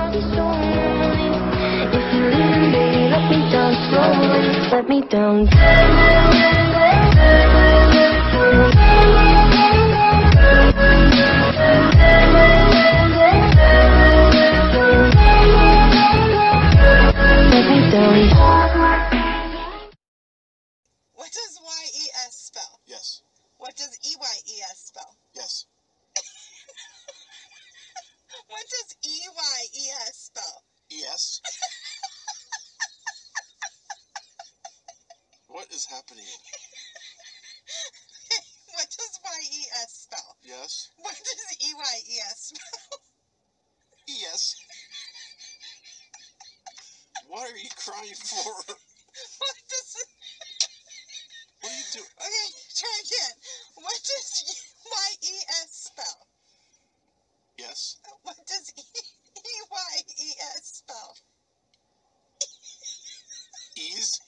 be so lonely. If you're leaving, baby, let me down slowly. Let me down. What does y.e.s spell? Yes. What does e.y.e.s spell? Yes. What does e.y.e.s spell? Yes. What is happening? What does y.e.s spell? Yes. What does e.y.e.s spell? Yes. What are you crying for? What does it... What are you doing? Okay, try again. What does y.e.s spell? Yes. What does e.y.e.s spell? E's.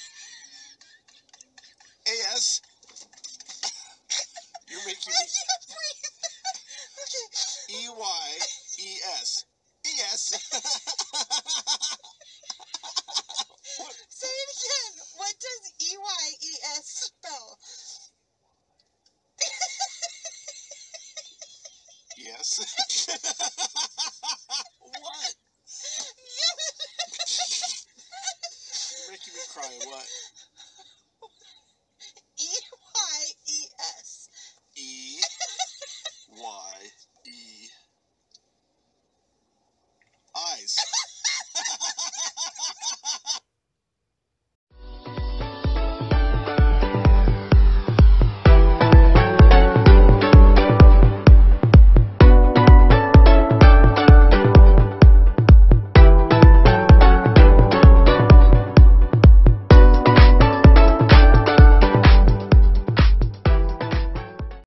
A.S. You're making I can't breathe. Okay. E.y.e.s. E.S. What? Say it again. What does e.y.e.s spell? Yes. What? You're making me cry. What? E.y.e.s. E.y.e. Eyes.